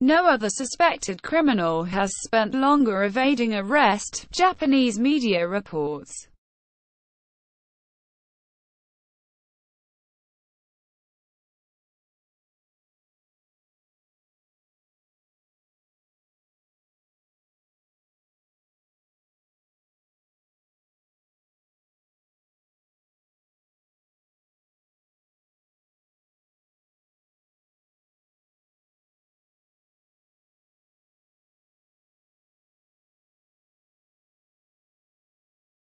No other suspected criminal has spent longer evading arrest, Japanese media reports.